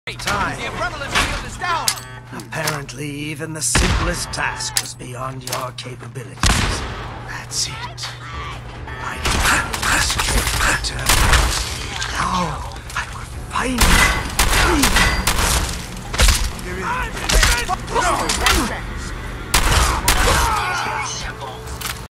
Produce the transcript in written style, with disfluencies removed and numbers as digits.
Time. The umbrella shield is down! Apparently, even the simplest task was beyond your capabilities. That's it. I can illustrate better. Now, I will finally... I'm